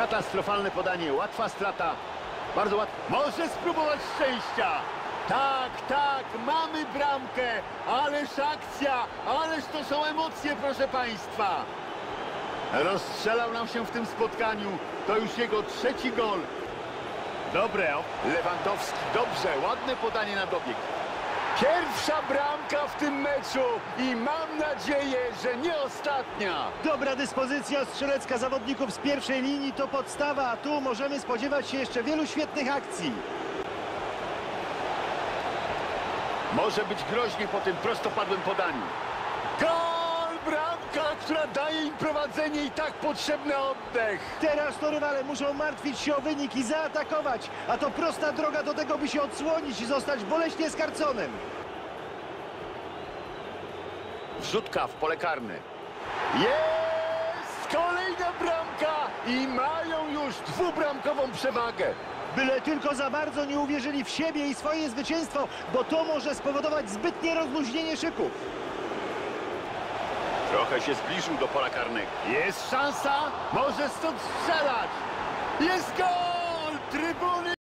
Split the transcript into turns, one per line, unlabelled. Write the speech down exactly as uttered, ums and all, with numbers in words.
Katastrofalne podanie, łatwa strata. Bardzo łatwo. Może spróbować szczęścia. Tak, tak, mamy bramkę. Ależ akcja, ależ to są emocje, proszę państwa. Rozstrzelał nam się w tym spotkaniu. To już jego trzeci gol. Dobre. Lewandowski, dobrze, ładne podanie na dobieg. Pierwsza bramka w tym meczu i mam nadzieję, że nie ostatnia.
Dobra dyspozycja strzelecka zawodników z pierwszej linii to podstawa, a tu możemy spodziewać się jeszcze wielu świetnych akcji.
Może być groźnie po tym prostopadłym podaniu. Gol! Bramka, która daje im prowadzenie i tak potrzebny oddech.
Teraz to rywale muszą martwić się o wynik i zaatakować, a to prosta droga do tego, by się odsłonić i zostać boleśnie skarconym.
Wrzutka w pole karne. Jest! Kolejna bramka i mają już dwubramkową przewagę.
Byle tylko za bardzo nie uwierzyli w siebie i swoje zwycięstwo, bo to może spowodować zbytnie rozluźnienie szyków.
Trochę się zbliżył do pola karnego. Jest szansa, może stąd strzelać. Jest gol! Trybuny